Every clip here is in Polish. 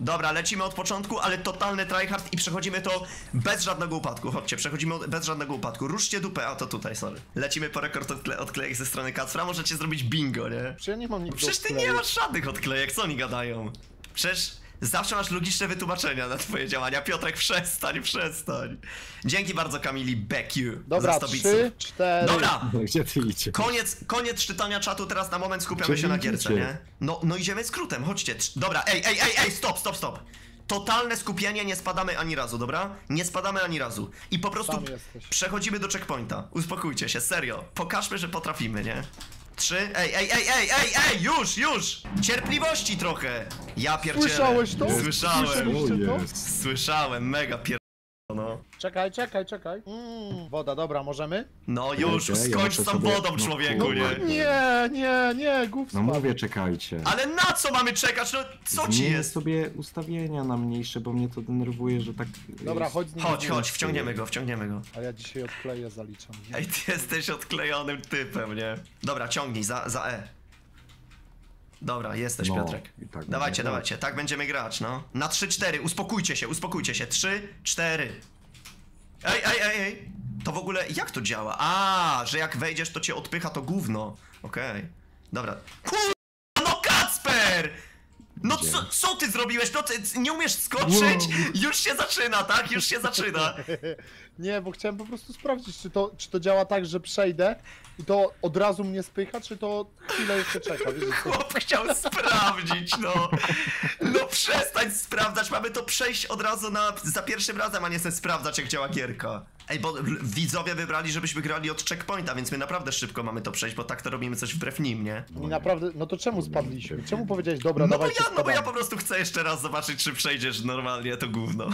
Dobra, lecimy od początku, ale totalny tryhard i przechodzimy to bez żadnego upadku. Chodźcie, przechodzimy bez żadnego upadku. Ruszcie dupę, a to tutaj, sorry. Lecimy po rekord odklejek ze strony Kacpra, możecie zrobić bingo, nie? Przecież ja nie mam nic do Przecież ty nie odklejek. masz żadnych odklejek, co oni gadają? Przecież zawsze masz logiczne wytłumaczenia na twoje działania. Piotrek, przestań. Dzięki bardzo, Kamili Bekiu. Dobra, za 100 bitsów. 3, 4... Dobra! Gdzie ty idziesz? Koniec czytania czatu, teraz na moment skupiamy Gdzie się na idziecie? gierce, nie? No idziemy skrótem, chodźcie. Dobra, ej, stop. Totalne skupienie, nie spadamy ani razu, dobra? Nie spadamy ani razu. I po prostu Tam jesteś. przechodzimy do checkpointa. Uspokójcie się, serio. Pokażmy, że potrafimy, nie? 3, ej, już! Cierpliwości trochę! Ja pierdzielę. Słyszałeś to? Słyszałem. Słyszeliście to? Słyszałem, mega no. Czekaj. Woda, dobra, możemy? No już, Okej, ja skończ muszę z tą sobie- wodą, no człowieku, kurwa. nie? Nie, głów No spadł. mówię, czekajcie. Ale na co mamy czekać? No co ci Zmienię jest? sobie ustawienia na mniejsze, bo mnie to denerwuje, że tak... Dobra, chodź z nim. Chodź, wciągniemy go. A ja dzisiaj odkleję, zaliczam. Ej, ty jesteś odklejonym typem, nie? Dobra, ciągnij, za E. Dobra, jesteś, No, Piotrek. i tak Dawajcie, będzie. tak będziemy grać, no. Na 3-4, uspokójcie się. 3-4. Ej. To w ogóle, jak to działa? A, że jak wejdziesz, to cię odpycha to gówno. Okej. Dobra. Kurwa, no Kacper! No Gdzie? co ty zrobiłeś? No ty nie umiesz skoczyć? Już się zaczyna, tak? Już się zaczyna. Nie, bo chciałem po prostu sprawdzić, czy to działa tak, że przejdę i to od razu mnie spycha, czy to chwilę jeszcze czeka, wiesz? Chłop chciał sprawdzić, no. No przestań sprawdzać, mamy to przejść od razu za pierwszym razem, a nie chcę sprawdzać, jak działa gierka. Ej, bo widzowie wybrali, żebyśmy grali od checkpointa, więc my naprawdę szybko mamy to przejść, bo tak to robimy coś wbrew nim, nie? I naprawdę, no to czemu spadliśmy? Czemu powiedziałeś, dobra, No bo dawajcie ja spadamy. po prostu chcę jeszcze raz zobaczyć, czy przejdziesz normalnie to gówno.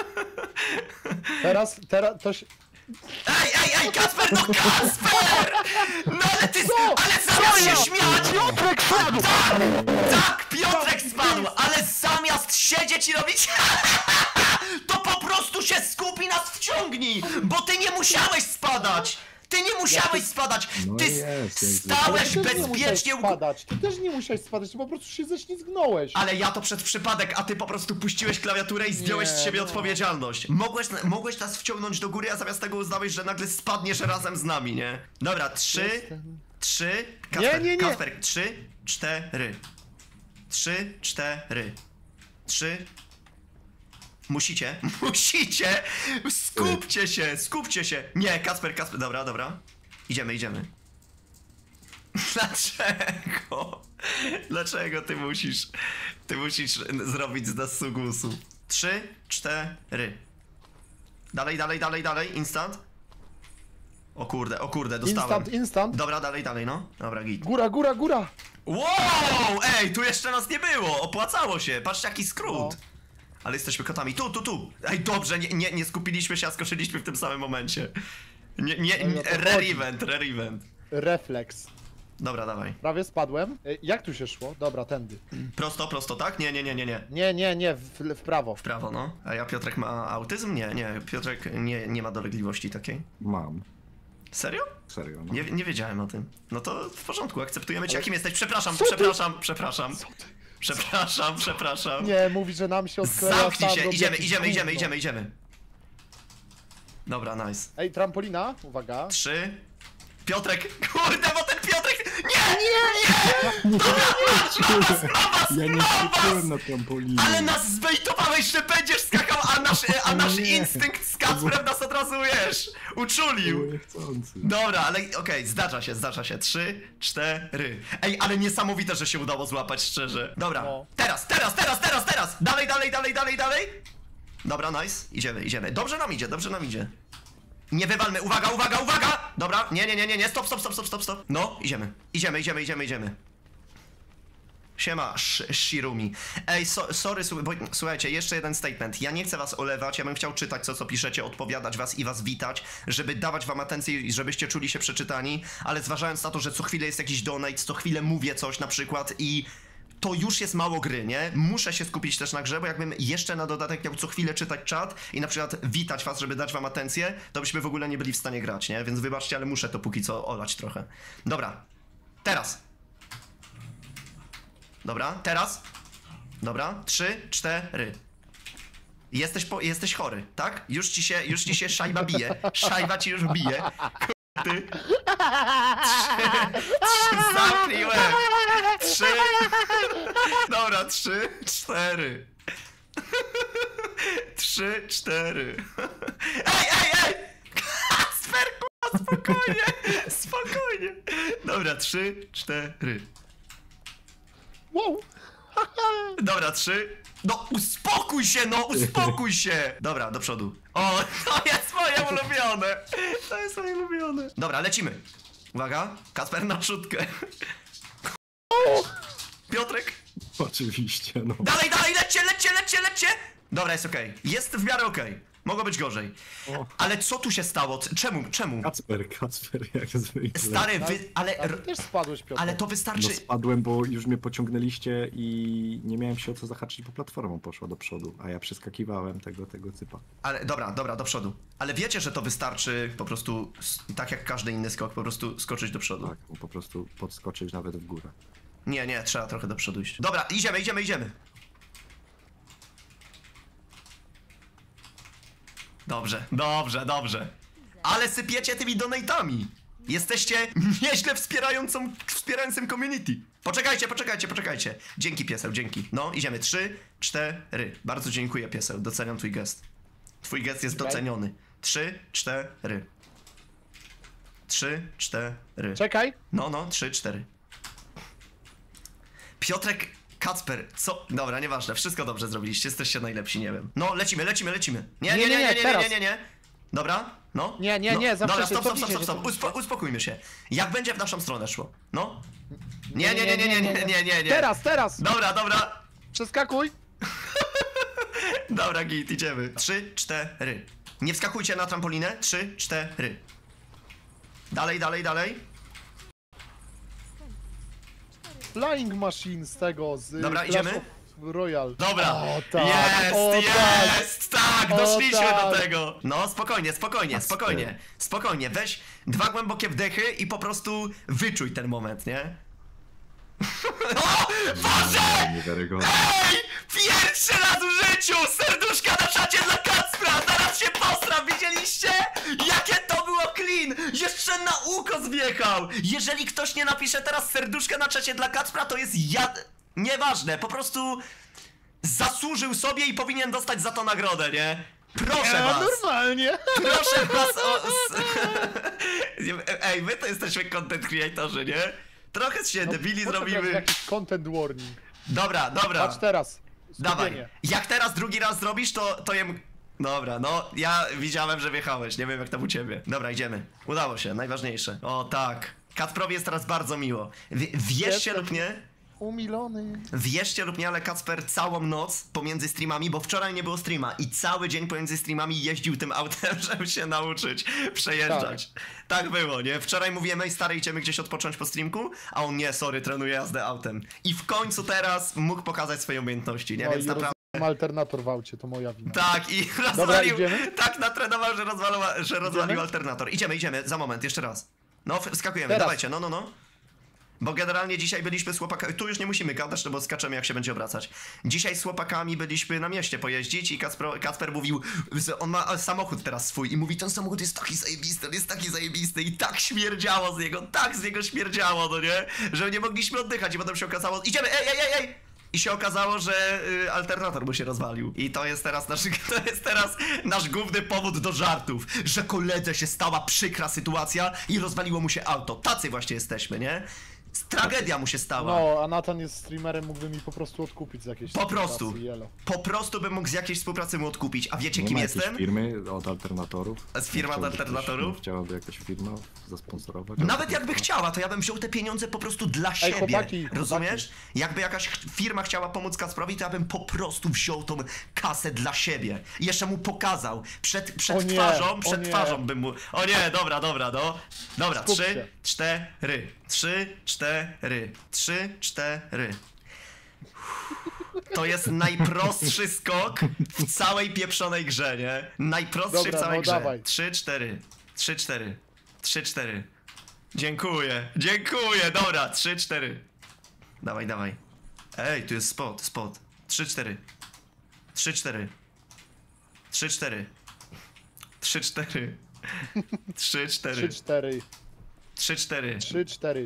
Teraz, to się... Ej, Kacper, no Kacper! No ale ty, ale zamiast się śmiać! Piotrek spadł! Tak, Piotrek spadł, ale zamiast siedzieć i robić to po prostu się skup i nas wciągnij, bo ty nie musiałeś spadać! Ty nie musiałeś spadać! No Ty jest, stałeś Ty też nie musiałeś bezpiecznie u... spadać, ty też nie musiałeś spadać, ty po prostu się ześlizgnąłeś. Ale ja to przez przypadek, a ty po prostu puściłeś klawiaturę i zdjąłeś z Nie, siebie no. odpowiedzialność. Mogłeś nas wciągnąć do góry, a zamiast tego uznałeś, że nagle spadniesz razem z nami, nie? Dobra, 3, Kasper, Nie. Kasper, 3, 4. 3, 4. 3. Musicie. Skupcie się. Nie, Kasper, dobra. Idziemy. Dlaczego? Dlaczego ty musisz zrobić z nas sugusu? 3, 4. Dalej, instant. O kurde, dostałem. Instant. Dobra, dalej, no. Dobra, git. Góra. Wow! Ej, tu jeszcze nas nie było! Opłacało się! Patrzcie, jaki skrót! No. Ale jesteśmy kotami. Tu! Ej, dobrze, nie skupiliśmy się, a skoczyliśmy w tym samym momencie. No to Rare chodzi. event. Refleks. Dobra, dawaj. Prawie spadłem. Jak tu się szło? Dobra, tędy. Prosto, tak? Nie. Nie, w prawo. W prawo, no. A ja, Piotrek ma autyzm? Nie, Piotrek nie ma dolegliwości takiej. Mam. Serio? Serio, no. Nie wiedziałem o tym. No to w porządku, akceptujemy cię. Ale- Jakim jesteś? Przepraszam. Przepraszam. Nie, mówi, że nam się odkleja. Zamknij sam się, robi jakieś gówno. idziemy. Dobra, nice. Ej, trampolina, uwaga. 3. Piotrek, kurde, bo ten Piotrek... Nie! Ja nie skoczyłem na trampolinie. Ale nas zbejtowałeś, że będziesz skakał, a nasz Nie. instynkt z Kacprem nas od razu, wiesz, uczulił. Było niechcący. Dobra, ale okej, zdarza się. 3, 4. Ej, ale niesamowite, że się udało złapać, szczerze. Dobra, No. teraz. Dalej. Dobra, nice. Idziemy. Dobrze nam idzie. Nie wywalmy, uwaga! Dobra, nie, stop. No, idziemy. Siema, Shirumi. Ej, sorry, bo, słuchajcie, jeszcze jeden statement. Ja nie chcę was olewać, ja bym chciał czytać co piszecie, odpowiadać was i was witać, żeby dawać wam atencję i żebyście czuli się przeczytani, ale zważając na to, że co chwilę jest jakiś donate, co chwilę mówię coś na przykład i to już jest mało gry, nie? Muszę się skupić też na grze, bo jakbym jeszcze na dodatek miał co chwilę czytać czat i na przykład witać was, żeby dać wam atencję, to byśmy w ogóle nie byli w stanie grać, nie? Więc wybaczcie, ale muszę to póki co olać trochę. Dobra, teraz. Dobra, 3, 4. Jesteś chory, tak? Już ci się szajba bije. Szajba ci już bije. Ty. 3, zamknij łeb. 3. Dobra, 3, 4. 3, 4. Ej! Kasper, kurwa, spokojnie. Spokojnie. Dobra, 3, 4. Wow! Dobra, 3. No uspokój się, no uspokój się! Dobra, do przodu. O, to jest moje ulubione! To jest moje ulubione. Dobra, lecimy. Uwaga, Kasper na trzutkę. Piotrek. Oczywiście, no. Dalej, lećcie! Dobra, jest okej. Jest w miarę okej. Mogło być gorzej. O. Ale co tu się stało? Czemu? Kacper, jak zwykle. Stary, Ale ty też spadłeś, Piotr. ale to No wystarczy... spadłem, bo już mnie pociągnęliście i nie miałem się o co zahaczyć, bo platformą poszła do przodu, a ja przeskakiwałem tego cypa. Ale dobra, do przodu. Ale wiecie, że to wystarczy po prostu, tak jak każdy inny skok, po prostu skoczyć do przodu. Tak, po prostu podskoczyć nawet w górę. Nie, trzeba trochę do przodu iść. Dobra, idziemy. Dobrze. Ale sypiecie tymi donatami. Jesteście nieźle wspierającym community. Poczekajcie. Dzięki, pieseł, dzięki. No, idziemy. 3, 4. Bardzo dziękuję, pieseł. Doceniam twój gest. Twój gest jest doceniony. 3, 4. 3, 4. Czekaj! No, 3, 4. Piotrek, Kacper, co? Dobra, nieważne, wszystko dobrze zrobiliście, jesteście najlepsi, nie wiem. No, lecimy. Nie, teraz. Dobra, no. Nie, zawsze Dobra, się stop, cofnijcie, uspokójmy się. Jak będzie w naszą stronę szło? No. Nie. Teraz! Dobra. Przeskakuj! Dobra, git, idziemy. 3, 4. Nie wskakujcie na trampolinę. 3, 4. Dalej. Flying Machine z tego, z Dobra, Clash idziemy? of Royale. Dobra, O, tak. jest, tak, doszliśmy tak. do tego. No, spokojnie, weź 2 głębokie wdechy i po prostu wyczuj ten moment, nie? O, Boże! Niewiarygodne. Ej! Pierwszy raz w życiu! Serduszka na czacie dla Kacpra! Zaraz się postram, widzieliście? Jakie to było clean! Jeszcze na uko zwiechał! Jeżeli ktoś nie napisze teraz serduszka na czacie dla Kacpra, to jest Nieważne, po prostu zasłużył sobie i powinien dostać za to nagrodę, nie? Proszę was! Normalnie! Proszę was Ej, my to jesteśmy content creatorzy, nie? Trochę się debili Po co brać zrobimy. jakiś content warning. Dobra. Patrz teraz. Dawaj. Skupienie. Jak teraz drugi raz zrobisz, to jem... Dobra, no, ja widziałem, że wjechałeś, nie wiem jak tam u ciebie. Dobra, idziemy. Udało się, najważniejsze. O tak. Kacprowi jest teraz bardzo miło. Wierzcie Jestem lub nie, Umilony. wierzcie lub nie, ale Kacper całą noc pomiędzy streamami, bo wczoraj nie było streama i cały dzień pomiędzy streamami jeździł tym autem, żeby się nauczyć przejeżdżać. Tak było, nie? Wczoraj mówiłem, ej stary, idziemy gdzieś odpocząć po streamku, a on nie, sorry, trenuje jazdę autem. I w końcu teraz mógł pokazać swoje umiejętności, nie? No Więc i naprawdę... mam alternator w aucie, to moja wina. Tak, i Dobra, rozwalił, idziemy? tak natrenował, że rozwalił Idziemy? alternator. Idziemy, za moment, jeszcze raz. No, wskakujemy, Teraz. dawajcie, no. Bo generalnie dzisiaj byliśmy z chłopakami, tu już nie musimy gadać, no bo skaczemy jak się będzie obracać. Dzisiaj z chłopakami byliśmy na mieście pojeździć i Kacper mówił, że on ma samochód teraz swój i mówi, ten samochód jest taki zajebisty i tak śmierdziało z niego śmierdziało, no nie? Że nie mogliśmy oddychać i potem się okazało, idziemy, ej! I się okazało, że alternator mu się rozwalił. I to jest teraz nasz główny powód do żartów, że koledze się stała przykra sytuacja i rozwaliło mu się auto. Tacy właśnie jesteśmy, nie? Tragedia mu się stała. No, a Nathan jest streamerem, mógłby mi po prostu odkupić z jakiejś Po prostu. sytuacji, elo. Po prostu bym mógł z jakiejś współpracy mu odkupić. A wiecie Nie kim ma jakiejś jestem? firmy od alternatorów? Z firma od Chciałby alternatorów? Chciałaby jakaś firma zasponsorować? Nawet jakby chciała, to ja bym wziął te pieniądze po prostu dla siebie. chłopaki, rozumiesz? Jakby jakaś firma chciała pomóc Kacprowi, to ja bym po prostu wziął tą kasę dla siebie. I jeszcze mu pokazał. Przed O nie, twarzą bym mu... O nie, dobra, no. Dobra, Skup 3, się. 4. 3, 4. 3, 4. To jest najprostszy skok w całej pieprzonej grze, nie? Najprostszy Dobra, w całej no grze. dawaj. 3, 4. 3, 4. 3, 4. Dziękuję, dobra, 3, 4. Dawaj. Ej, tu jest spot. 3-4. 3-4. 3-4. 3-4. 3-4. 3-4. 3-4. 3-4.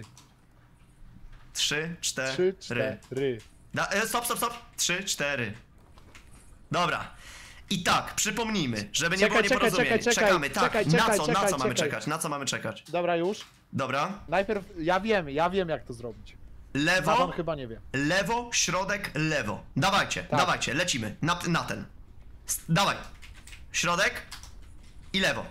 3-4. 3-4. Stop. 3-4. Dobra. I tak, przypomnijmy, żeby nie Czekaj, było nieporozumień. czekaj, Czekamy, tak. czekaj, Na co czekaj, mamy czekaj. czekać? Na co mamy czekać? Dobra, już. Dobra. Najpierw, ja wiem jak to zrobić. Lewo, Adam chyba nie wie. lewo, środek, lewo. Dawajcie, Tak. dawajcie, lecimy. Na ten. Dawaj. Środek i lewo.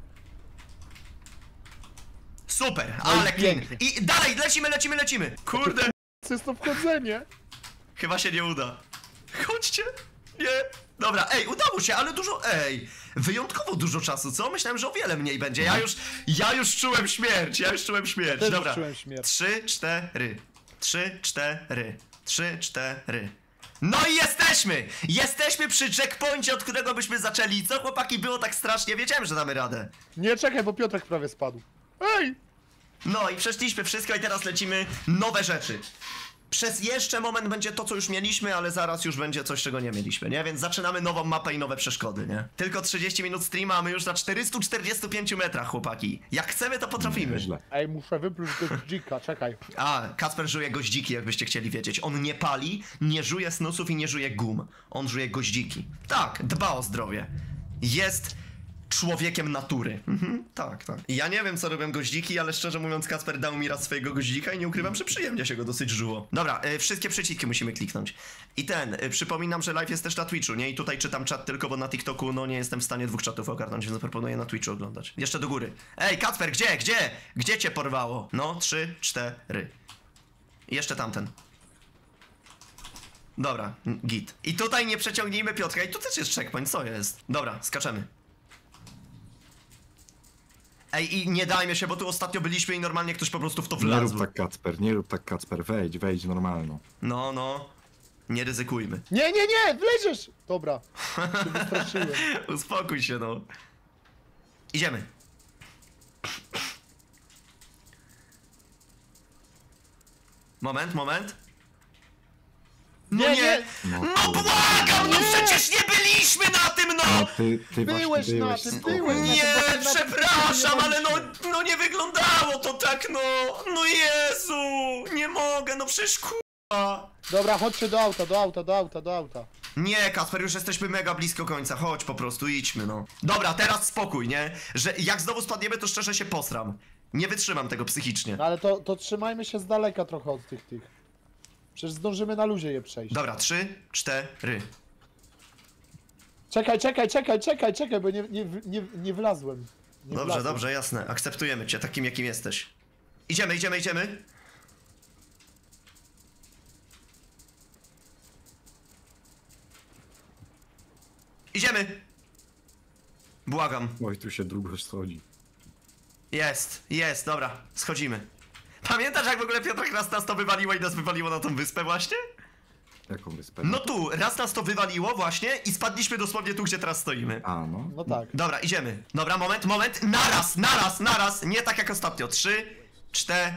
Super, No i ale clean. pięknie. I dalej, lecimy. Kurde, Co jest to wchodzenie? chyba się nie uda. Chodźcie. Nie. Dobra, udało się, ale wyjątkowo dużo czasu, co? Myślałem, że o wiele mniej będzie. Ja już czułem śmierć, Też Dobra. czułem śmierć. 3-4. 3-4. 3-4. No i jesteśmy! Jesteśmy przy checkpoincie, od którego byśmy zaczęli. Co, chłopaki, było tak strasznie? Wiedziałem, że damy radę. Nie, czekaj, bo Piotrek prawie spadł. Ej! No i przeszliśmy wszystko i teraz lecimy nowe rzeczy. Przez jeszcze moment będzie to, co już mieliśmy, ale zaraz już będzie coś, czego nie mieliśmy, nie? Więc zaczynamy nową mapę i nowe przeszkody, nie? Tylko 30 minut streama, a my już na 445 metrach, chłopaki. Jak chcemy, to potrafimy. Źle. Ej, muszę wypluć goździka, czekaj. A, Kacper żuje goździki, jakbyście chcieli wiedzieć. On nie pali, nie żuje snusów i nie żuje gum. On żuje goździki. Tak, dba o zdrowie. Jest człowiekiem natury. Tak. Ja nie wiem, co robią goździki, ale szczerze mówiąc, Kacper dał mi raz swojego goździka i nie ukrywam, że przyjemnie się go dosyć żyło. Dobra, wszystkie przyciski musimy kliknąć. I przypominam, że live jest też na Twitchu, nie? I tutaj czytam czat tylko, bo na TikToku, no nie jestem w stanie 2 czatów ogarnąć, więc proponuję na Twitchu oglądać. Jeszcze do góry. Ej, Kacper, gdzie cię porwało? No, 3, 4. I jeszcze tamten. Dobra, git. I tutaj nie przeciągnijmy Piotra. I tu też jest checkpoint, co jest? Dobra, skaczemy. Ej, i nie dajmy się, bo tu ostatnio byliśmy i normalnie ktoś po prostu w to Nie wlazł. rób tak, Kacper, wejdź normalno. No. Nie ryzykujmy. Nie, wleziesz! Dobra, się wystraszyłem. Uspokój się, no. Idziemy. Moment. No nie! No, No błagam, no przecież nie byliśmy na tym, no! A ty Byłeś właśnie na byłeś. tym, spoko. byłeś na tym. Nie, Właśnie na tym przepraszam, nie ale mogliśmy. no nie wyglądało to tak, no! No Jezu! Nie mogę, no przecież kurwa! Dobra, chodźcie do auta. Nie, Kasper, już jesteśmy mega blisko końca, chodź po prostu, idźmy, no. Dobra, teraz spokój, nie? Że jak znowu spadniemy, to szczerze się posram. Nie wytrzymam tego psychicznie. No ale to trzymajmy się z daleka trochę od tych. Przecież zdążymy na luzie je przejść. Dobra, 3, 4. Czekaj, bo nie wlazłem. Nie wlazłem. Dobrze, jasne. Akceptujemy cię takim, jakim jesteś. Idziemy. Idziemy! Błagam. Oj, tu się długo schodzi. Jest, dobra, schodzimy. Pamiętasz, jak w ogóle Piotrek raz nas to wywaliło i nas wywaliło na tą wyspę właśnie? Jaką wyspę? No tu, raz nas to wywaliło właśnie i spadliśmy dosłownie tu, gdzie teraz stoimy. A, no. No tak. Dobra, idziemy. Dobra, moment. Naraz. Nie tak jak ostatnio. 3, 4.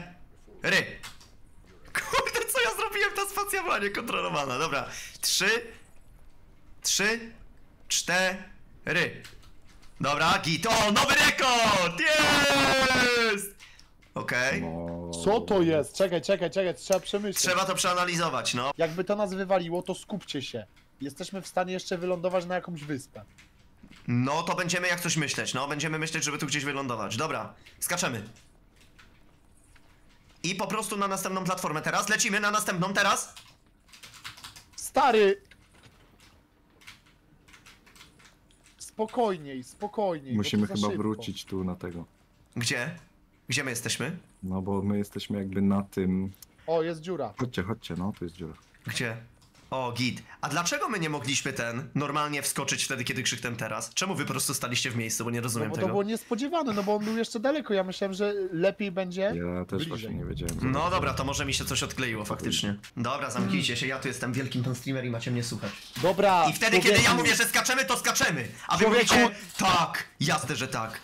Kurde, co ja zrobiłem? Ta spacja była niekontrolowana. Dobra. 3, 4. Dobra, git. O, nowy rekord! Jest! Okej. No. Co to jest? Czekaj, trzeba przemyśleć. Trzeba to przeanalizować, no. Jakby to nas wywaliło, to skupcie się. Jesteśmy w stanie jeszcze wylądować na jakąś wyspę. No to będziemy jak coś myśleć, no. Będziemy myśleć, żeby tu gdzieś wylądować. Dobra, skaczemy. I po prostu na następną platformę teraz. Lecimy na następną teraz. Stary! Spokojniej. Musimy bo to za chyba szybko. wrócić tu na tego. Gdzie? Gdzie my jesteśmy? No bo my jesteśmy jakby na tym... O, jest dziura. Chodźcie, no, tu jest dziura. Gdzie? O, git. A dlaczego my nie mogliśmy normalnie wskoczyć wtedy, kiedy krzyknę teraz? Czemu wy po prostu staliście w miejscu, bo nie No rozumiem bo to tego. było niespodziewane, no bo on był jeszcze daleko. Ja myślałem, że lepiej będzie Ja też bliżej. właśnie nie wiedziałem. No dobra, to może mi się coś odkleiło faktycznie. Dobra, zamknijcie się, ja tu jestem wielkim pan streamer i macie mnie słuchać. Dobra. I wtedy, kiedy ja człowieku. mówię, że skaczemy, to skaczemy! A wy Człowieku. mówicie, tak, jasne, że tak.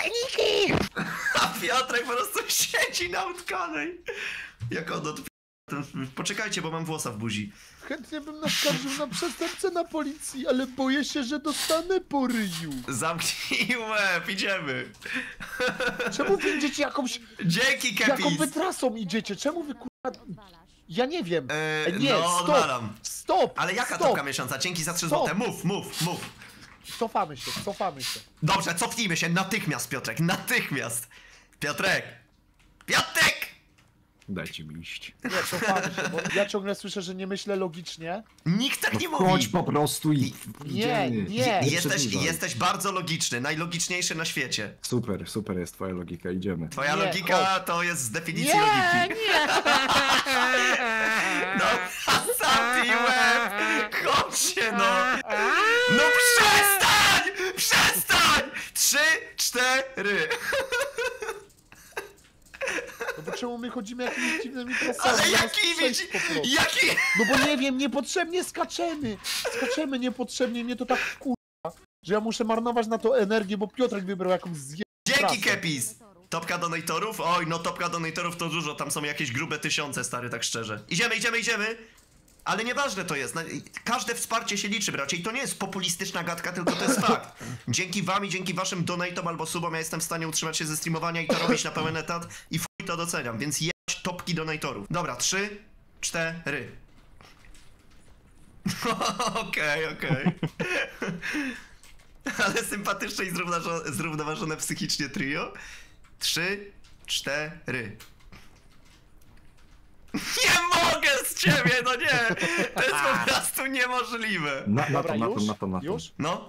Grzejniki! A Piotrek po prostu siedzi na utkanej. Jak on od Poczekajcie, bo mam włosa w buzi. Chętnie bym naskarżył na przestępcę na policji, ale boję się, że dostanę po ryju. Zamknij łeb, idziemy. Czemu wy idziecie jakąś... Dzięki, Jaką Kepis. wy trasą idziecie? Czemu wy kurwa... Ja nie wiem. Nie, no, stop! odwalam. Stop! Ale jaka stop. topka miesiąca? Dzięki za 3 Stop. złote. Mów. Cofamy się, cofamy się. Dobrze, cofnijmy się natychmiast, Piotrek, natychmiast. Piotrek! Dajcie mi iść. Nie, cofamy się, bo ja ciągle słyszę, że nie myślę logicznie. Nikt tak nie Chodź mówi. po prostu i... Nie, nie. Jesteś bardzo logiczny, najlogiczniejszy na świecie. Super jest twoja logika, idziemy. Twoja Nie, logika to jest z definicji Nie, logiki. nie! No, zamknij łeb! Chodźcie, no! No przestań! 3, 4. No bo czemu my chodzimy jakimiś dziwnymi trasami? Ale Zamiast jaki przejść po prostu. Jaki? No bo nie wiem, niepotrzebnie skaczemy. Skaczemy niepotrzebnie, mnie to tak wkurza, że ja muszę marnować na to energię, bo Piotrek wybrał jakąś Dzięki, Kepis! Topka donatorów? Oj, no topka donatorów to dużo, tam są jakieś grube tysiące, stary, tak szczerze. Idziemy! Ale nieważne to jest, każde wsparcie się liczy, bracie, i to nie jest populistyczna gadka, tylko to jest fakt. Dzięki wam i dzięki waszym donatom albo subom ja jestem w stanie utrzymać się ze streamowania i to robić na pełen etat i fuj to doceniam, więc jebać topki donatorów. Dobra, 3, 4. Okej. Ale sympatyczne i zrównoważone psychicznie trio. 3, 4. Nie mogę z ciebie, no nie! To jest po prostu niemożliwe. Na Dobra, to. już? No.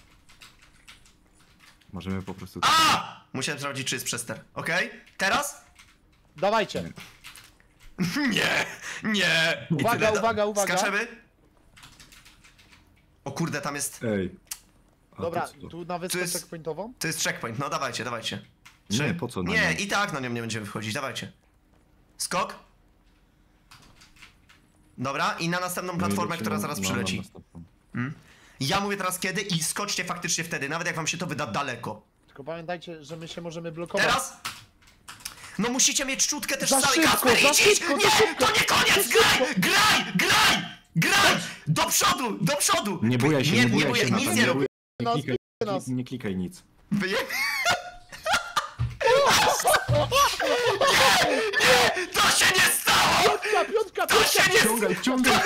Możemy po prostu... A! Musiałem sprawdzić, czy jest przester. Okej? Teraz? Dawajcie. Nie! I Uwaga, tyle. uwaga. Skaczemy? O kurde, tam jest... Ej. A Dobra, to co? tu na wyspę jest- checkpointową? To jest checkpoint, no dawajcie. Nie, po co na Nie, nią? i tak na nią nie będziemy wchodzić, dawajcie. Skok? Dobra, i na następną platformę, która zaraz przyleci. Ja mówię teraz kiedy i skoczcie faktycznie wtedy, nawet jak wam się to wyda daleko. Tylko pamiętajcie, że my się możemy blokować. Teraz? No musicie mieć czutkę też Za cały szybko, Kasper, za idź! szybko, Nie, za szybko. to nie koniec! Graj! Do przodu! Nie bujaj się, nie bujaj bujaj, się, nic Natan, nie rób. Nas. Nie klikaj nic. To się nie stało! Piątka! To się nie Wciągaj!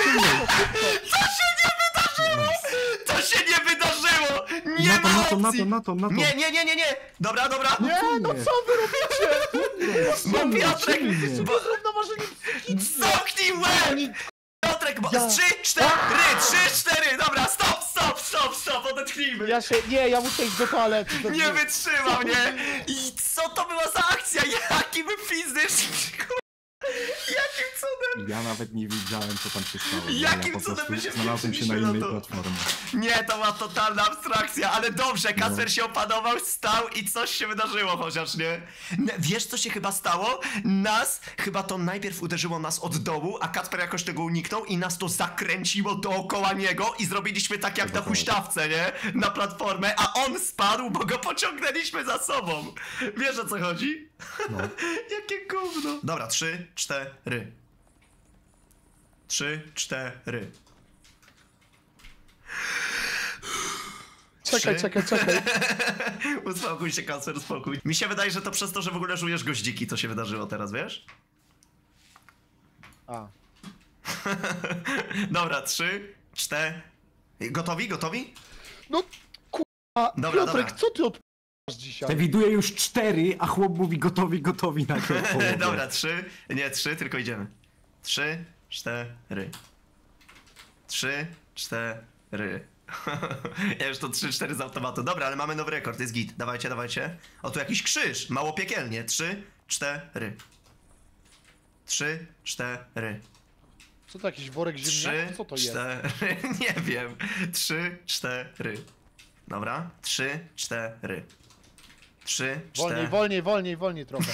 To się nie wydarzyło! Nie ma opcji! Na to. Nie! Dobra. Nie, no co wy robicie? Bo Piotrek! Bo... Zrównoważenie psychiczne. Zamknij łeb! Piotrek, bo... 3, 4! Dobra, stop! Odetchnijmy! Ja muszę iść do toalety. Nie wytrzymał, nie? I co to była za akcja? Jaki my fizyczny, jakim cudem? Ja nawet nie wiedziałem, co tam się stało. Jakim Ja po cudem prostu my się znalazłem się na wkurzyliśmy na innej to? platformie. Nie, to była totalna abstrakcja, ale dobrze, Kasper się opanował, stał i coś się wydarzyło chociaż, nie? Wiesz, co się chyba stało? Chyba to najpierw uderzyło nas od dołu, a Kasper jakoś tego uniknął i nas to zakręciło dookoła niego i zrobiliśmy tak jak na huśtawce, nie? Na platformę, a on spadł, bo go pociągnęliśmy za sobą. Wiesz, o co chodzi? No. Jakie gówno. Dobra, 3, 4. 3, 4. Czekaj. Uspokój się, Kasper, uspokój. Mi się wydaje, że to przez to, że w ogóle żujesz goździki, co się wydarzyło teraz, wiesz? A. Dobra, 3, 4. Gotowi? No kurwa, Dobra, Piotrek, dobra. co ty odp***asz dzisiaj? Te widuję już 4, a chłop mówi gotowi na to. Dobra, 3, tylko idziemy. 3, 4. 3, 4. Ja już to 3-4 z automatu. Dobra, ale mamy nowy rekord, jest git. Dawajcie. O, tu jakiś krzyż, mało piekielnie. 3, 4. 3, 4. Co to, jakiś worek 3, ziemniaków? Co to jest? 4. Nie wiem. 3, 4. Dobra, 3, 4. 3, 4. Wolniej trochę.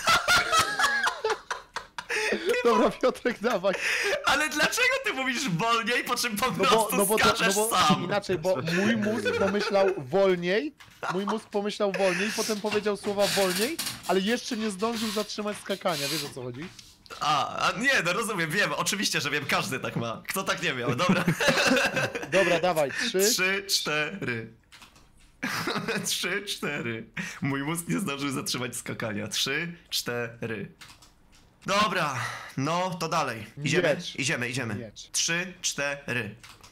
Dobra, Piotrek, dawaj. Ale dlaczego ty mówisz wolniej, po czym po prostu skaczesz sam? Inaczej, bo mój mózg pomyślał wolniej, potem powiedział słowa wolniej, ale jeszcze nie zdążył zatrzymać skakania, wiesz o co chodzi? A nie, no rozumiem, wiem, oczywiście, że wiem, każdy tak ma. Kto tak nie miał, dobra. Dobra, dawaj, 3. 3, 4. 3, 4. Mój mózg nie zdążył zatrzymać skakania. 3, 4. Dobra, no to dalej. Idziemy, Miecz. idziemy. Miecz. 3, 4.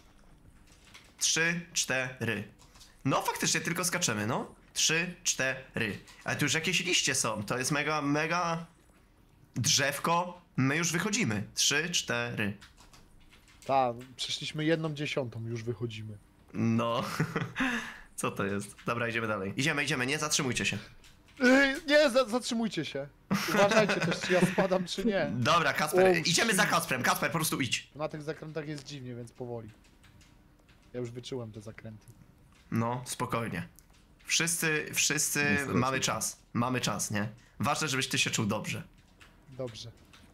3, 4. No faktycznie, tylko skaczemy, no. 3, 4. Ale tu już jakieś liście są. To jest mega drzewko. My już wychodzimy. 3, 4. Tak, przeszliśmy 1/10, już wychodzimy. No. Co to jest? Dobra, idziemy dalej. Idziemy, nie zatrzymujcie się. Nie, zatrzymujcie się. Uważajcie też, czy ja spadam, czy nie. Dobra, Kasper, O, idziemy za Kasprem. Kasper, po prostu idź. Na tych zakrętach jest dziwnie, więc powoli. Ja już wyczułem te zakręty. No, spokojnie. Wszyscy Niestety. mamy czas. Mamy czas, nie? Ważne, żebyś ty się czuł dobrze. Dobrze.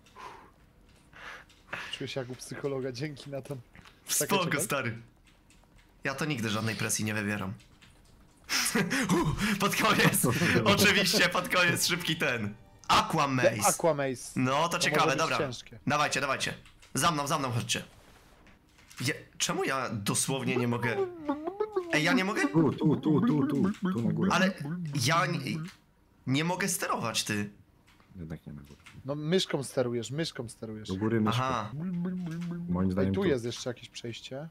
Czuję się jak u psychologa, dzięki na ten. Spoko, stary. Ja to nigdy żadnej presji nie wybieram. Pod koniec! Oczywiście, pod koniec szybki ten. Aquamaze. Aquamaze. No, to To ciekawe, może być dobra. ciężkie. Dawajcie. Za mną chodźcie. Czemu ja dosłownie nie mogę... Ej, ja nie mogę... Tu na górę. Ale ja nie mogę sterować, ty. Jednak nie na górę. No myszką sterujesz. Do góry myszką. Aha. Moim Ej, zdaniem tu tu. jest jeszcze jakieś przejście.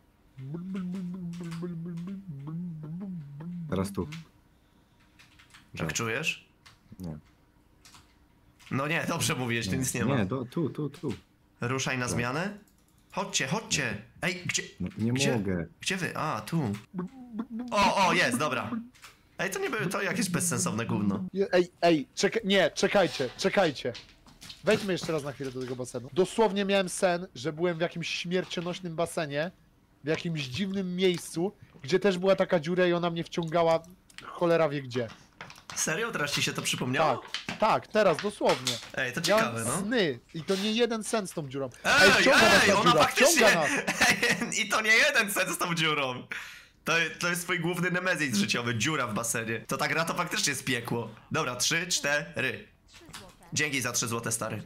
Teraz tu. Jak czujesz? Nie. No nie, dobrze mówiłeś, tu nic nie ma. Nie, tu. Ruszaj na zmianę. Chodźcie. Ej, gdzie... No, nie Gdzie? mogę. Gdzie wy? A, tu. O, jest, dobra. Ej, to nie było, to jakieś bezsensowne gówno. Ej, czekajcie. Wejdźmy jeszcze raz na chwilę do tego basenu. Dosłownie miałem sen, że byłem w jakimś śmiercionośnym basenie, w jakimś dziwnym miejscu, gdzie też była taka dziura i ona mnie wciągała cholera wie gdzie. Serio? Teraz ci się to przypomniało? Tak, teraz dosłownie. Ej, to ciekawe, Miałem no. sny i to nie jeden sen z tą dziurą. Ej, ta ona dziura, faktycznie... wciąga nas. I to nie jeden sen z tą dziurą. To jest twój główny nemezis życiowy, dziura w basenie. To ta gra to faktycznie jest piekło. Dobra, 3, 4. Dzięki za 3 złote, stary.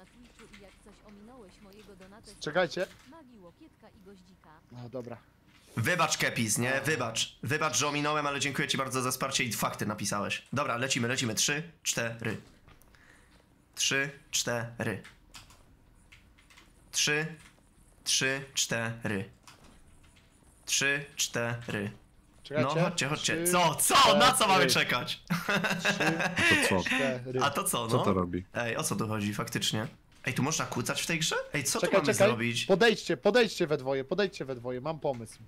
Czekajcie. No dobra. Wybacz, Kepis, nie? Wybacz, że ominąłem, ale dziękuję ci bardzo za wsparcie i fakty napisałeś. Dobra, lecimy. 3, 4. 3, 4. 3, 4. 3, 4. Czekajcie. No, chodźcie. 3, Co? Na co mamy 4. czekać? 3, To co? 4. A to co, no? Co to robi? Ej, o co tu chodzi faktycznie? Ej, tu można kłócać w tej grze? Ej, co tu Czekaj, mamy zrobić? Podejdźcie we dwoje, mam pomysł.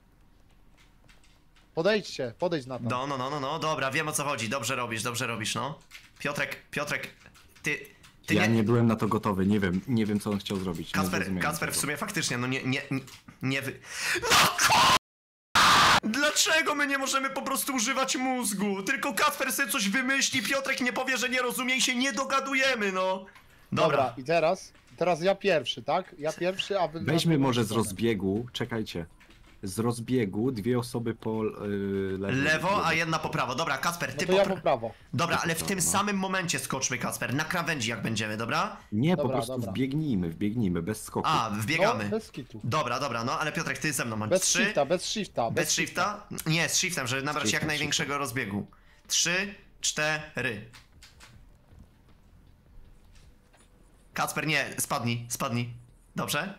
Podejdź na to. No, dobra, wiem o co chodzi. Dobrze robisz, no. Piotrek, ty Ja nie byłem na to gotowy, nie wiem co on chciał zrobić. Nie zrozumiałem Kasper w tego. sumie faktycznie, no nie wy... No Dlaczego my nie możemy po prostu używać mózgu? Tylko Kasper sobie coś wymyśli, Piotrek nie powie, że nie rozumie i się nie dogadujemy, no. Dobra, i teraz ja pierwszy, tak? Ja pierwszy, a wy... Weźmy może z rozbiegu, czekajcie. Z rozbiegu 2 osoby po Lewo, a jedna po prawo. Dobra, Kasper, ty No to ja po po prawo. Dobra, ale w prawo, tym no. samym momencie skoczmy, Kasper, na krawędzi jak będziemy, dobra? Nie, Dobra, po prostu dobra. wbiegnijmy, bez skoku. A, No, wbiegamy. bez kitu. Dobra, no, ale Piotrek, ty ze mną masz. Bez 3, shifta, bez shifta. bez shifta? Nie, z shiftem, żeby nabrać shiftem, jak największego rozbiegu. 3, 4. Kacper, nie, spadnij. Dobrze?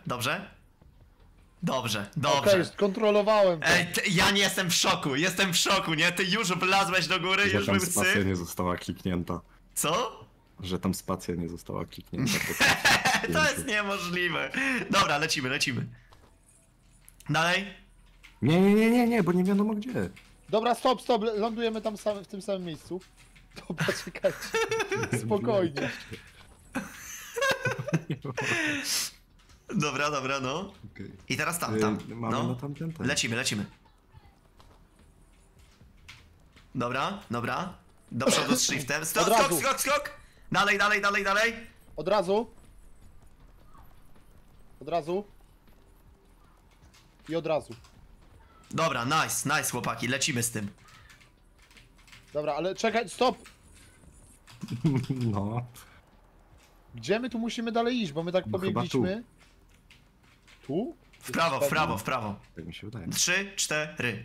Okej, skontrolowałem to. Ej, ja nie jestem w szoku, nie? Ty już wlazłeś do góry, Że już tam był spacja syf. nie została kliknięta. Co? Że tam spacja nie została kliknięta. To jest niemożliwe. Dobra, lecimy. Dalej? Nie, bo nie wiadomo gdzie. Dobra, stop, lądujemy tam w tym samym miejscu. Dobra, czekajcie. Spokojnie. Dobra, no. Okay. I teraz tam. Mamy No. na tamten. Lecimy. Dobra. Do przodu z shiftem. Od razu. Skok. Dalej. Od razu. I od razu. Dobra, nice chłopaki, lecimy z tym. Dobra, ale czekaj, stop! No. Gdzie my tu musimy dalej iść, bo my tak No chyba pobiegliśmy. Tu? W prawo, w prawo, w prawo. Tak mi się wydaje. 3, 4.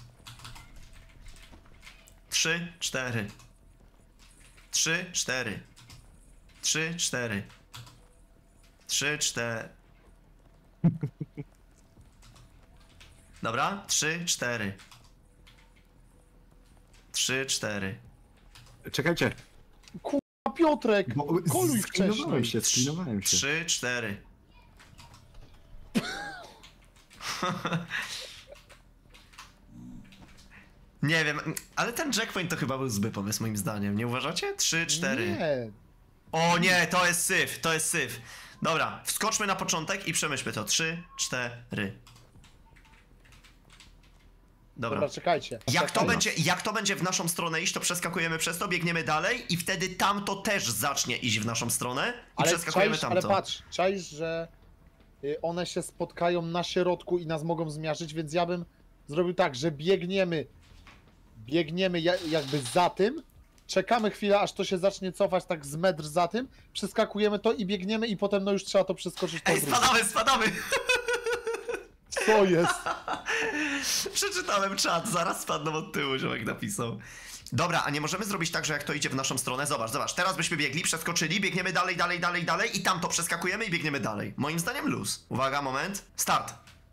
3, 4. 3, 4. 3, 4. 3, 4. Dobra, 3, 4. 3, 4. Czekajcie, A Piotrek! bo Koluj sklinowałem wcześniej. się, sklinowałem się. 3, 4. Nie wiem, ale ten checkpoint to chyba był zły pomysł moim zdaniem, nie uważacie? 3, 4. Nie. O nie, to jest syf, to jest syf. Dobra, wskoczmy na początek i przemyślmy to. 3, 4. Dobra. Dobra, czekajcie. Jak to będzie w naszą stronę iść, to przeskakujemy przez to, biegniemy dalej i wtedy tamto też zacznie iść w naszą stronę i przeskakujemy czaisz, tamto. ale patrz, czaisz, że one się spotkają na środku i nas mogą zmiażdżyć, więc ja bym zrobił tak, że biegniemy jakby za tym, czekamy chwilę, aż to się zacznie cofać tak z metr za tym, przeskakujemy to i biegniemy i potem no już trzeba to przeskoczyć po Ej, spadamy! Co jest? Przeczytałem czat, zaraz spadną od tyłu, ziomek napisał. Dobra, a nie możemy zrobić tak, że jak to idzie w naszą stronę, zobacz, teraz byśmy biegli, przeskoczyli, biegniemy dalej i tam to przeskakujemy i biegniemy dalej. Moim zdaniem luz. Uwaga, moment. Start.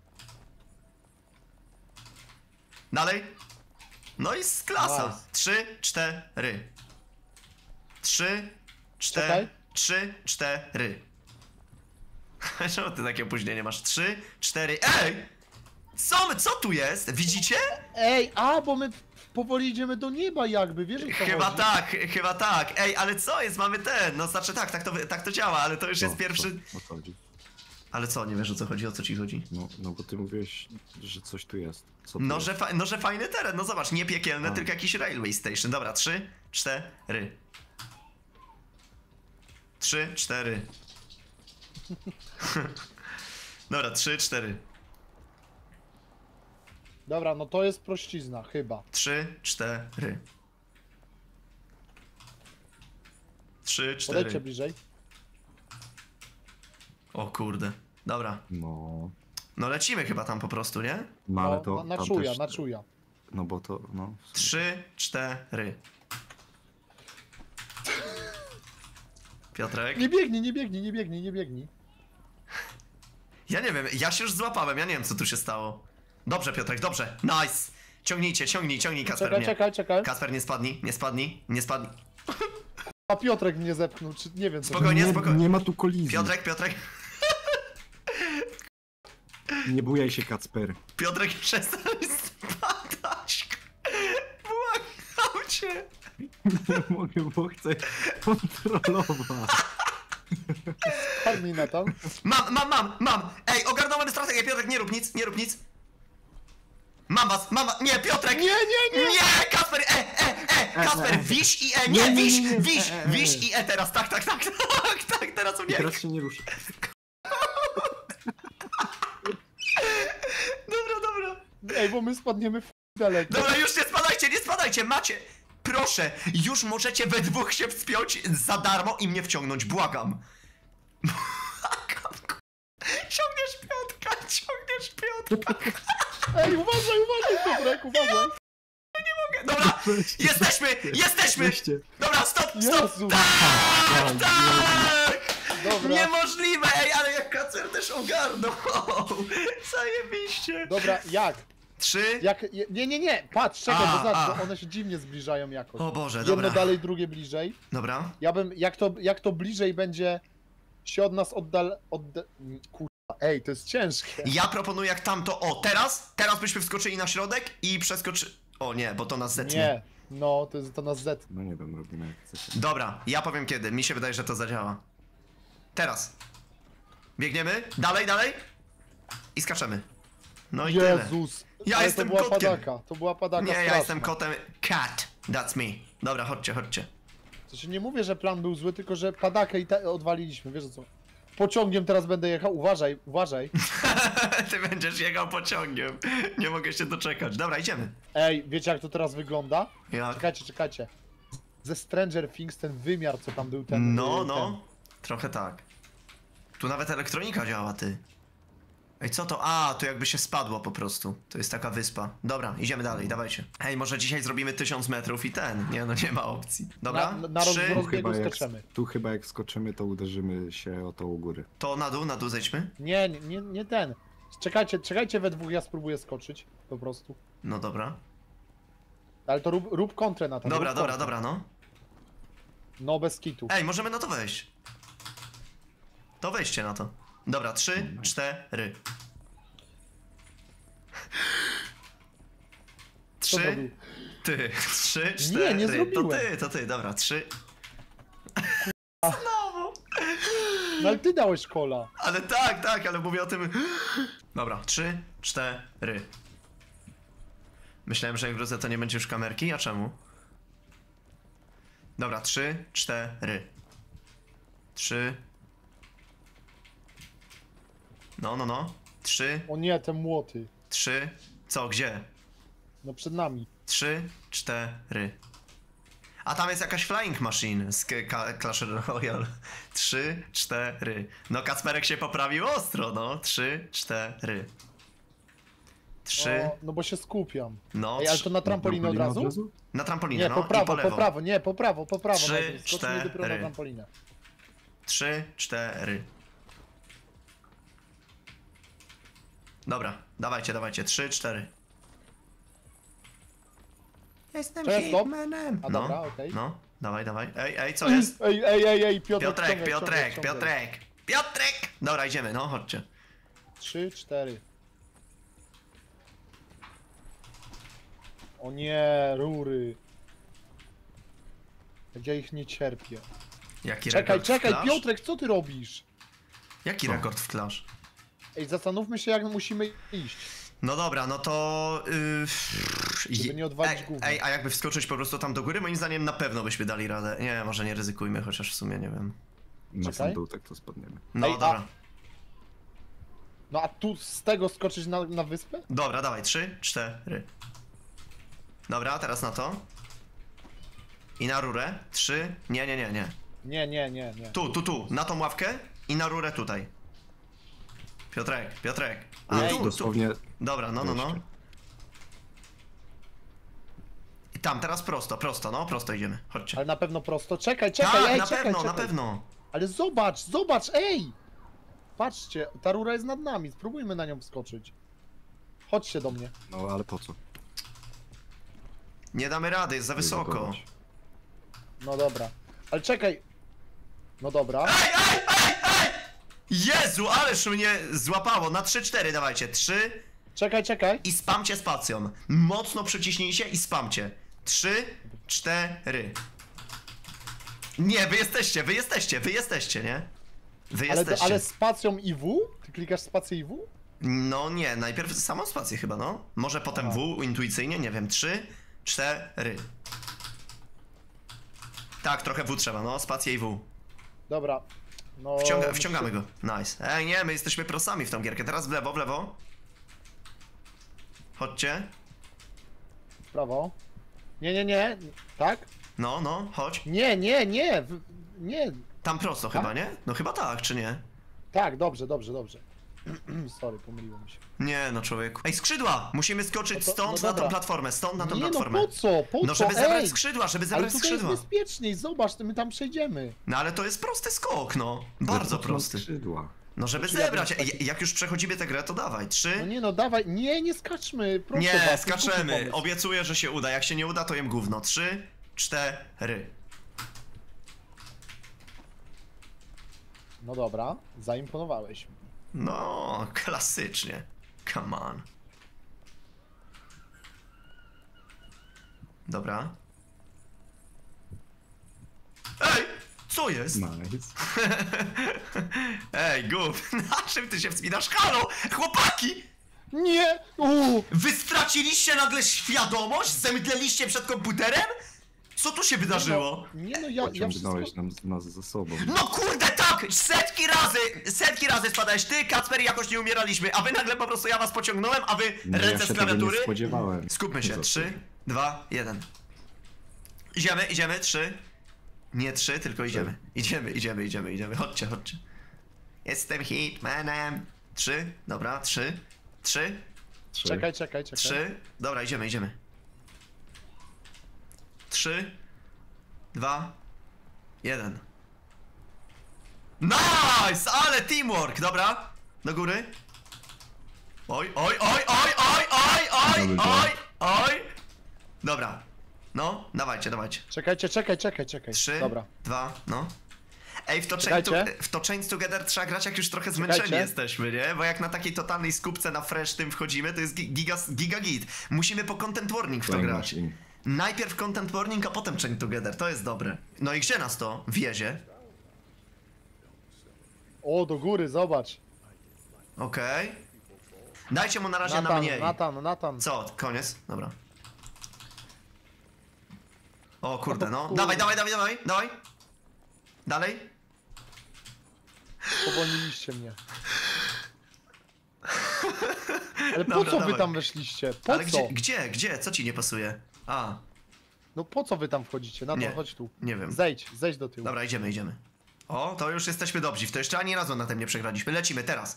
Dalej. No i z klasa. Nice. 3, 4. 3, 4. Czekaj. 3, 4. Czemu ty takie opóźnienie masz? 3, 4. Ej! Co tu jest? Widzicie? Ej, bo my powoli idziemy do nieba jakby, wiesz o co Chyba chodzi? tak. Ej, ale co jest? Mamy ten. No znaczy tak to działa, ale to już jest pierwszy. O co chodzi? Ale co, nie wiesz o co chodzi? O co ci chodzi? No bo ty mówiłeś, że coś tu jest. Co tu No, jest? że fajny teren, no zobacz, nie piekielny, A. tylko jakiś railway station. Dobra, 3, 4. 3, 4. Dobra, 3, 4. Dobra, no to jest prościzna, chyba. 3, 4. 3, Podejdźcie 4. bliżej. O kurde. Dobra. No, No lecimy chyba tam po prostu, nie? no ale to na tam czuja, też, na czuja. No bo to, no. 3, 4. Piotrek? Nie biegnij. Ja nie wiem, ja się już złapałem, ja nie wiem co tu się stało. Dobrze Piotrek, dobrze, nice! Ciągnij Kasper, Czekaj. Kasper, nie spadnij. A Piotrek mnie zepchnął, czy nie wiem co. Spokojnie, spokojnie. Nie ma tu kolizji. Piotrek, Nie bujaj się, Kacper. Piotrek, przestań spadać. Błagam cię. Nie mogę, bo chcę kontrolować. Spadnij na tam. Mam! Ej, ogarnąłem strategię, Piotrek, nie rób nic. Mam was, nie, Piotrek! Nie! Nie, Kasper, Kasper, wiś i nie, wiś i teraz, tak, teraz u mnie. Teraz się nie ruszę. Dobra. Ej, bo my spadniemy w daleko. Dobra, już nie spadajcie, macie! Proszę, już możecie we dwóch się wspiąć za darmo i mnie wciągnąć, błagam. Ciągniesz Piotrka. Ej, uważaj, Piotrek, uważaj. Dobra, jesteśmy! Weźcie. Dobra, stop! Jezu. Tak! Dobra. Niemożliwe, ej, ale jak Kacper też ogarnął. Zajebiście. Dobra, jak? 3. Nie, patrz, czekaj, bo A. zobacz, bo one się dziwnie zbliżają jakoś. O Boże, Jedno dobra. dalej, drugie bliżej. Dobra. Ja bym, jak to bliżej będzie się od nas kurwa, ej, to jest ciężkie. Ja proponuję jak tamto, teraz byśmy wskoczyli na środek i O nie, bo to nas zetnie. Nie, no, to nas zetnie. No nie wiem, robimy jak chcecie. Dobra, ja powiem kiedy, mi się wydaje, że to zadziała. Teraz. Biegniemy, dalej i skaczemy. No i tyle. Jezus. Ja ale jestem to była kotkiem. padaka, to była padaka Nie, ja straszna. jestem kotem. Cat, that's me. Dobra, chodźcie. To się nie mówię, że plan był zły, tylko że padakę odwaliliśmy, wiesz o co? Pociągiem teraz będę jechał, uważaj. Ty będziesz jechał pociągiem. Nie mogę się doczekać. Dobra, idziemy. Ej, wiecie jak to teraz wygląda? Jak? Czekajcie. Ze Stranger Things ten wymiar, co tam był ten... No. Trochę tak. Tu nawet elektronika działa, ty. Ej, co to? A, to jakby się spadło po prostu. To jest taka wyspa. Dobra, idziemy dalej, dawajcie. Ej, może dzisiaj zrobimy 1000 metrów i ten. Nie, no nie ma opcji. Dobra, Na trzy. rozbiegu skaczemy. Tu chyba jak skoczymy, to uderzymy się o to u góry. To na dół zejdźmy. Nie ten. Czekajcie we dwóch, ja spróbuję skoczyć. Po prostu. No dobra. Ale to rób kontrę na to. Dobra, rób dobra, kontrę. dobra, no. No bez kitu. Ej, możemy na to wejść. To wejście na to. Dobra, 3, 4. Co to 3, był? ty, 3, 4. nie zrobiłem. To ty, dobra, 3. No ale ty dałeś kola. Ale tak, ale mówię o tym. Dobra, 3, 4. Myślałem, że jak wrócę, to nie będzie już kamerki, a czemu? Dobra, 3, 4. 3. No. 3, O nie, te młoty. 3. Co, gdzie? No przed nami. 3, 4. A tam jest jakaś flying machine z Clash Royale. 3, 4. No Kacperek się poprawił ostro, no. 3, 4. 3, O, no bo się skupiam. no. Ej, ale to na trampolinę od razu? Na trampolinę, Nie, no. po I po prawo, lewo. po prawo, nie, po prawo. 3, najpierw. Skoczymy dopiero na 4. trampolinę. 3, 4. Dobra, dawajcie. 3, 4. Jestem Cześć, stop. Hitmanem. A dobra, okej. No, dawaj. Ej, co jest? Ej, Piotrek, Piotrek! Dobra, idziemy, no, chodźcie. 3, 4. O nie, rury. Jak ja ich nie cierpię. Jaki Czekaj, rekord w Clash? Piotrek, co ty robisz? Jaki Co? rekord w Clash? Ej, zastanówmy się, jak musimy iść. No dobra, no to... Żeby nie odwalić gówna. Ej, a jakby wskoczyć po prostu tam do góry, moim zdaniem na pewno byśmy dali radę. Nie, może nie ryzykujmy, chociaż w sumie nie wiem. Na Czekaj. sam dół tak to spadniemy. No Ej, dobra. No a tu z tego skoczyć na wyspę? Dobra, dawaj, 3, 4. Dobra, teraz na to. I na rurę. 3. Nie. Nie. Tu, na tą ławkę i na rurę tutaj. Piotrek. A, Ej, tu. dosłownie Dobra, no. jeszcze. I tam, teraz prosto idziemy. Chodźcie. Ale na pewno prosto. Czekaj, Tak, ej, na czekaj. pewno. Ale zobacz, ej! Patrzcie, ta rura jest nad nami, spróbujmy na nią wskoczyć. Chodźcie do mnie. No ale po co? Nie damy rady, jest za wysoko. Ryzykować. No dobra. Ale czekaj. No dobra. Ej! Jezu, ależ mnie złapało. Na 3-4 dawajcie. 3 Czekaj. i spamcie spacją. Mocno przyciśnijcie i spamcie. 3, 4. Nie, wy jesteście, nie? Wy jesteście. Ale spacją i W? Ty klikasz spację i W? No nie, najpierw samą spację chyba, no. Może potem Aha. W intuicyjnie, nie wiem. 3, 4. Tak, trochę W trzeba, no. Spację i W. Dobra. No, Wciągamy go. Nice. Ej, nie, my jesteśmy prosami w tą gierkę. Teraz w lewo. Chodźcie. W prawo. Nie. Tak? No, chodź. Nie. Nie. Tam prosto chyba, nie? No chyba tak, czy nie? Tak, dobrze. Sorry, pomyliłem się. Nie, no człowieku. Ej, skrzydła! Musimy skoczyć No to- stąd no na tą dobra. platformę, stąd na tą Nie platformę. no, po co? No żeby zebrać Ej! skrzydła, żeby Ale zebrać tutaj jest skrzydła. bezpieczniej, zobacz, my tam przejdziemy. No ale to jest prosty skok, no. Bardzo Ale po co prosty. skrzydła. No żeby Znaczy, ja zebrać. bym Jak już przechodzimy tę grę, to dawaj. No 3. nie no, dawaj, nie skaczmy, proszę Nie, was, to jest głupi skaczemy. pomysł. Obiecuję, że się uda. Jak się nie uda, to jem gówno. 3, 4. No dobra, zaimponowałeś mi. No, klasycznie. Come on. Dobra. Ej! Co jest? Nice. Ej, gów, na czym ty się wspinasz? Halo! Chłopaki! Nie! Wy straciliście nagle świadomość? Zemdleliście przed komputerem? Co tu się wydarzyło? Nie no, ja Pociągnąłeś wszystko... nas za sobą. No kurde tak! Setki razy spadałeś ty, Kacper i jakoś nie umieraliśmy, a wy nagle po prostu ja was pociągnąłem, a wy No, ja ręce się z tego klawiatury? nie spodziewałem. Skupmy się, Za co? 3, 2, 1. Idziemy, 3. Nie 3, tylko idziemy. Idziemy. Chodźcie. Jestem hitmanem. 3, dobra, 3. 3, Czekaj. 3. Dobra, idziemy. 3, 2, 1. Nice! Ale teamwork! Dobra. Do góry. Oj. Dobra. No, dawajcie. Czekaj. 3, Dobra. 2, no. Ej, Czekajcie. w to Chains Together trzeba grać jak już trochę zmęczeni Czekajcie. jesteśmy, nie? Bo jak na takiej totalnej skupce na fresh tym wchodzimy, to jest giga git. Musimy po content warning w to grać. Najpierw content warning, a potem Chain Together, to jest dobre. No i gdzie nas to wiezie? O, do góry, zobacz. Okej. Dajcie mu na razie na mniej. Natan. Co? Koniec? Dobra. O kurde, no. kurde. Dawaj. Dalej. Powolniliście mnie. Ale po Dobra, co wy dawaj. tam weszliście? Po Ale co? gdzie? Co ci nie pasuje? A, No po co wy tam wchodzicie? Nie. Natan, chodź tu. nie wiem. Zejdź do tyłu. Dobra, idziemy. O, to już jesteśmy dobrzy. W to jeszcze ani razu na tym nie przegraliśmy. Lecimy teraz.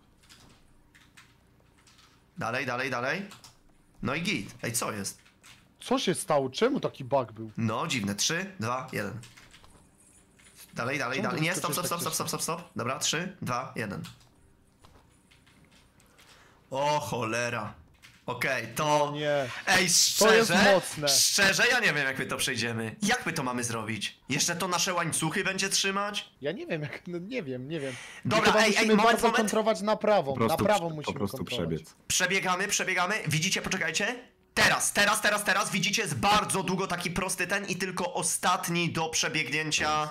Dalej. No i git. Ej, co jest? Co się stało? Czemu taki bug był? No, dziwne. 3, 2, 1. Dalej. Czemu Nie, to stop. skoczyłeś tak Dobra, 3, 2, 1. O, cholera. Okej, to... Nie. Ej, To jest szczerze, mocne. szczerze, ja nie wiem jak my to przejdziemy. Jak my to mamy zrobić? Jeszcze to nasze łańcuchy będzie trzymać? Ja nie wiem jak, no nie wiem. Dobra, Chyba ej, musimy moment, bardzo moment. kontrować na prawą. Na prawą po musimy prostu kontrować. przebiec. Przebiegamy. Widzicie, poczekajcie. Teraz. Widzicie, jest bardzo długo taki prosty ten i tylko ostatni do przebiegnięcia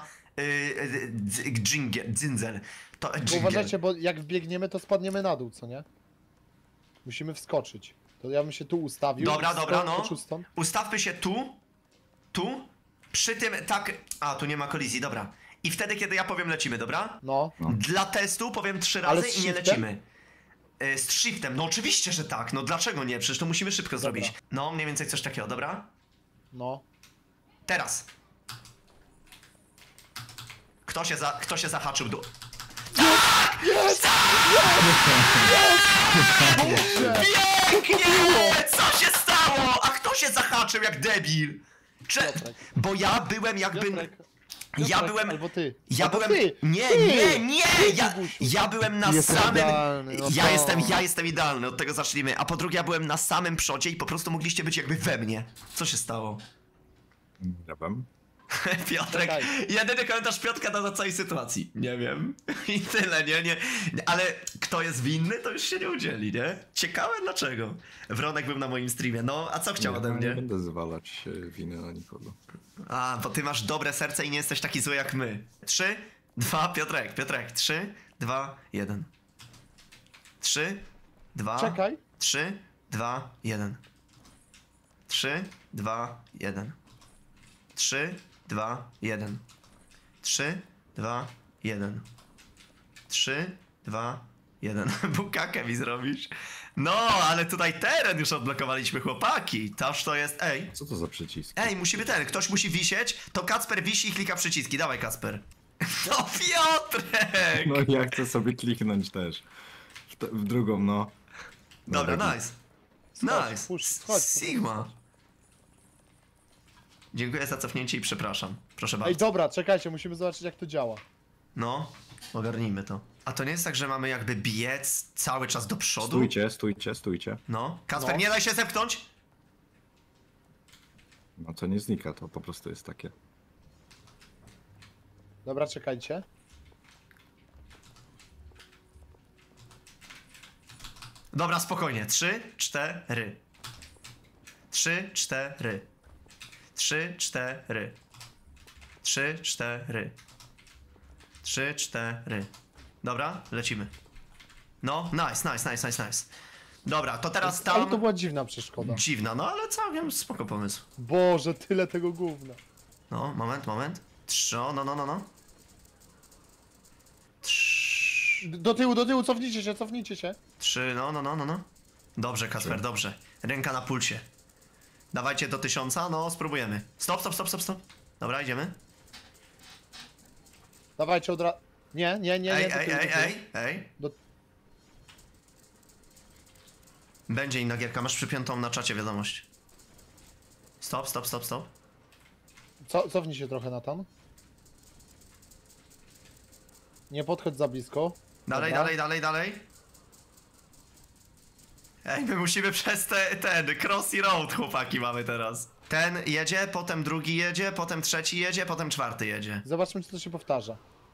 dzyndzel. To Bo dżingiel. uważajcie, bo jak wbiegniemy, to spadniemy na dół, co nie? Musimy wskoczyć. To ja bym się tu ustawił. Dobra, no. skoczył stąd. Ustawmy się tu. Przy tym tak... A, tu nie ma kolizji, dobra. I wtedy, kiedy ja powiem lecimy, dobra? No. Dla testu powiem 3 Ale razy z i nie shiftem? lecimy. Z shiftem, no oczywiście, że tak. No dlaczego nie? Przecież to musimy szybko zrobić. No, mniej więcej coś takiego, dobra? No. Teraz. Kto się zahaczył do... Pięknie! Co się stało? A kto się zahaczył jak debil? Piotrek. Bo ja byłem jakby... Piotrek. Ja Piotrek, byłem... Albo ty. Ja albo byłem... Ty. Nie! Gugusiu. Ja byłem na Jestem samym... idealny, no Ja jestem idealny, od tego zacznijmy. A po drugie, ja byłem na samym przodzie i po prostu mogliście być jakby we mnie. Co się stało? Nie wiem. Piotrek, Czekaj. jedyny komentarz Piotrka do całej sytuacji. Nie wiem. I tyle, nie. Ale kto jest winny, to już się nie udzieli, nie? Ciekawe dlaczego. Wronek był na moim streamie, no a co chciał ode Nie mnie? będę zwalać winy na nikogo. A, bo ty masz dobre serce i nie jesteś taki zły jak my. 3, 2, Piotrek, 3, 2, 1. 3, 2, Czekaj. 3, 2, 1. 3, 2, 1. 3, 2, 1. 3, 2, 1. 3, 2, 1. Bukakę mi zrobisz? No, ale tutaj teren już odblokowaliśmy, chłopaki. Toż to jest... Ej, Co to za przycisk? musimy ktoś musi wisieć, to Kacper wisi i klika przyciski. Dawaj, Kacper. No, Piotrek! No ja chcę sobie kliknąć też. W drugą, no. Dobra, nice. Nice. Chodź. Sigma. Dziękuję za cofnięcie i przepraszam. Proszę Ej, bardzo. dobra, czekajcie, musimy zobaczyć jak to działa. No, ogarnijmy to. A to nie jest tak, że mamy jakby biec cały czas do przodu? Stójcie. No. Kacper, No. nie daj się zepchnąć! No to nie znika, to po prostu jest takie. Dobra, czekajcie. Dobra, spokojnie. 3, 4. 3, 4. 3, 4. 3, 4. 3, 4. Dobra, lecimy. No, nice. Dobra, to teraz Ale to tam... była dziwna przeszkoda. Dziwna, no ale całkiem spoko pomysł. Boże, tyle tego gówna. No, moment. 3, no. Do tyłu, cofnijcie się. 3, no. Dobrze, Kasper, dobrze. Ręka na pulsie. Dawajcie do 1000, no spróbujemy. Stop. Dobra, idziemy. Dawajcie od razu. Nie, Ej, do ej, tyłu, ej, do tyłu. ej. Do- Będzie inna gierka, masz przypiętą na czacie wiadomość. Stop, stop, stop, stop. Cofnij się trochę, Natan. Nie podchodź za blisko. Dalej, Dobra. dalej, dalej, dalej. Ej, my musimy przez ten Crossy Road, chłopaki, mamy teraz. Ten jedzie, potem drugi jedzie, potem trzeci jedzie, potem czwarty jedzie. Zobaczmy, czy to się powtarza.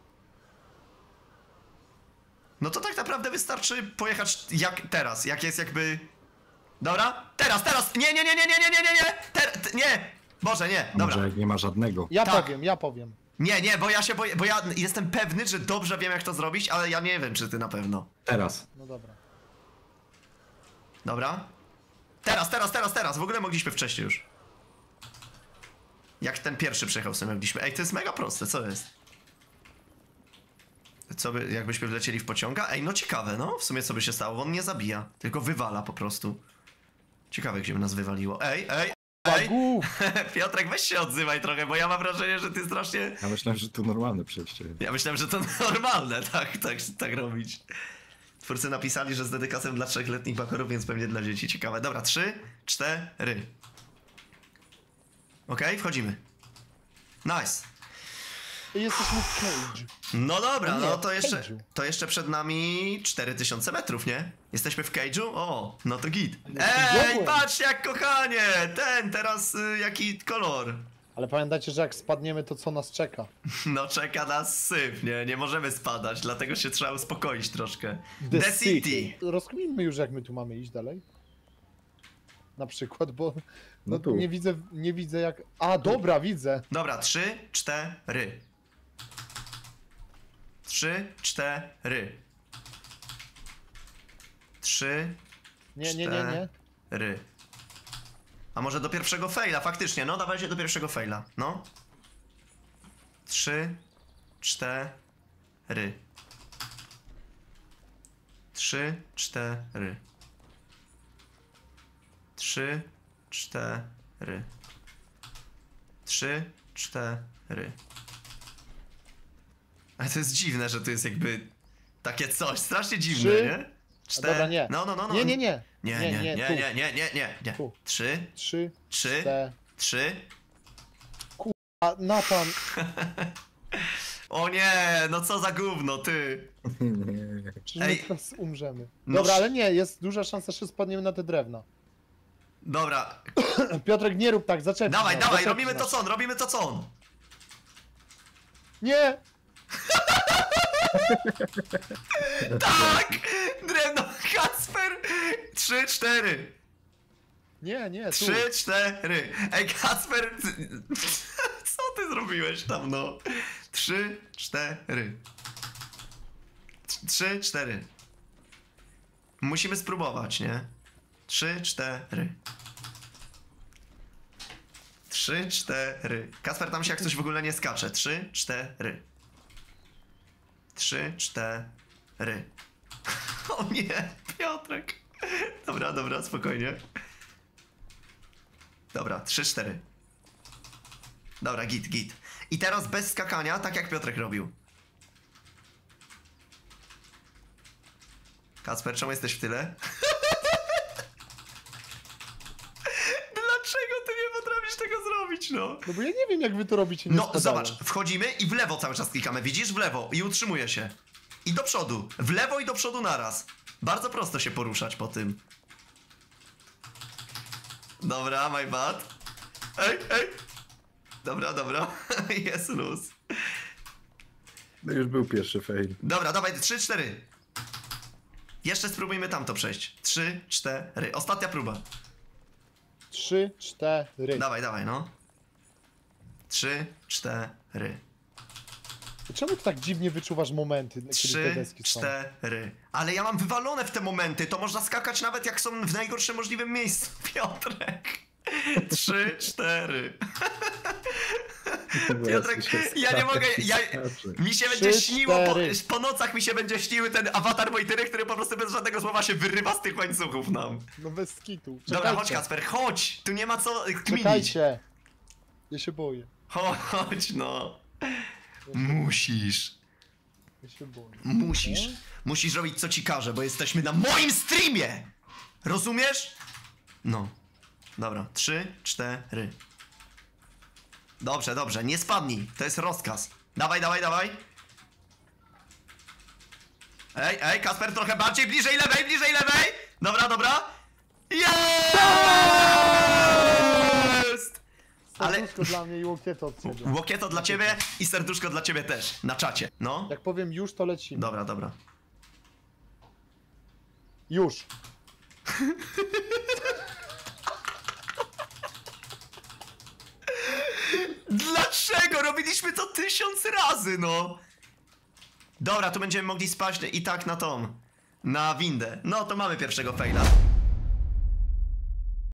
No to tak naprawdę wystarczy pojechać jak teraz, jak jest jakby... Dobra? Teraz! Nie! Nie! Boże, nie, dobra. Może jak nie ma żadnego. Ja powiem. Nie, bo ja się boję, bo ja jestem pewny, że dobrze wiem jak to zrobić, ale ja nie wiem, czy ty na pewno. Teraz. No dobra. Dobra? Teraz, w ogóle mogliśmy wcześniej już. Jak ten pierwszy przyjechał, sobie mogliśmy. Ej, to jest mega proste, co jest? Co by, jakbyśmy wlecieli w pociąga? Ej, no ciekawe, no, w sumie co by się stało, on nie zabija, tylko wywala po prostu. Ciekawe, gdzie by nas wywaliło. Ej! Bagu! Piotrek, weź się odzywaj trochę, bo ja mam wrażenie, że ty strasznie... Ja myślałem, że to normalne przejście. Ja myślałem, że to normalne, tak robić. Twórcy napisali, że z dedykacją dla 3-letnich bakorów, więc pewnie dla dzieci. Ciekawe. Dobra, 3, 4. Okej, wchodzimy. Nice. I jesteśmy w cage. No dobra, O nie, no w cage'u. to jeszcze przed nami 4000 metrów, nie? Jesteśmy w cage'u? O, no to git. No, Ej, zjadłem. patrz jak kochanie! Teraz jaki kolor? Ale pamiętajcie, że jak spadniemy, to co nas czeka? No czeka nas syf, nie? Nie możemy spadać, dlatego się trzeba uspokoić troszkę. The City! Rozkminmy już, jak my tu mamy iść dalej. Na przykład, bo No tu. nie widzę jak... A, dobra, widzę. Dobra, 3, 4. 3, 4. 3, Nie. 4. A może do pierwszego faila, faktycznie, no dawajcie do pierwszego faila, no. 3, 4. 3, 4. 3, 4. 3, 4. Ale to jest dziwne, że to jest jakby takie coś, strasznie dziwne, 3. nie? A dobra, nie. No. Nie. Nie. Tu. 3, 3, 3, 4. 3. A, Natan, O nie, no co za gówno, ty. czy my Ej. teraz umrzemy? No Dobra, sz- ale nie, jest duża szansa, że spadniemy na te drewna. Dobra, Piotrek, nie rób tak, zaczepnij dawaj, nas, dawaj, zaczepnij robimy to nas. co on, robimy to co on. Nie! Tak! Drewno, Kacper! 3, 4. Nie, tu. 3, 4. Ej, Kacper, co ty zrobiłeś tam, no? 3, 4. 3, 4. Musimy spróbować, nie? 3, 4. 3, 4. Kacper, tam się jak coś w ogóle nie skacze. 3, 4. 3, 4. O nie, Piotrek. Dobra, spokojnie. Dobra, 3, 4. Dobra, git. I teraz bez skakania, tak jak Piotrek robił. Kacper, czemu jesteś w tyle? Dlaczego ty nie potrafisz tego zrobić, no? No bo ja nie wiem, jak wy to robicie, nie No, spadają. zobacz, wchodzimy i w lewo cały czas klikamy, widzisz? W lewo i utrzymuje się. I do przodu. W lewo i do przodu naraz. Bardzo prosto się poruszać po tym. Dobra, my bad. Ej! Dobra. Jest luz. No już był pierwszy fail. Dobra, dawaj, 3, 4. Jeszcze spróbujmy tamto przejść. 3, 4. Ostatnia próba. 3, 4. Dawaj, no. 3, 4. Czemu ty tak dziwnie wyczuwasz momenty, kiedy te 3, deski są? 4. Ale ja mam wywalone w te momenty, to można skakać nawet jak są w najgorszym możliwym miejscu, Piotrek. 3, 4. Piotrek, ja nie mogę, mi się będzie 3, śniło, 4. po nocach mi się będzie śniły ten awatar Wojtyry, który po prostu bez żadnego słowa się wyrywa z tych łańcuchów nam. No bez skitu. Dobra, chodź Kacper, chodź, tu nie ma co kminić. Czekajcie. Ja się boję. Chodź, no. Musisz. Ja się boję. Musisz robić co ci każę, bo jesteśmy na moim streamie! Rozumiesz? No. Dobra, 3, 4. Dobrze, dobrze, nie spadnij, to jest rozkaz. Dawaj, dawaj, dawaj. Ej, Kasper, trochę bardziej, bliżej lewej! Dobra, dobra. Jest! Ale Serduszko dla mnie i łokieto od ciebie. łokieto dla ciebie i serduszko dla ciebie też, na czacie. No. Jak powiem już, to lecimy. Dobra, dobra. Już. Dlaczego? Robiliśmy to 1000 razy, no! Dobra, tu będziemy mogli spaść i tak na tą. Na windę. No to mamy pierwszego faila.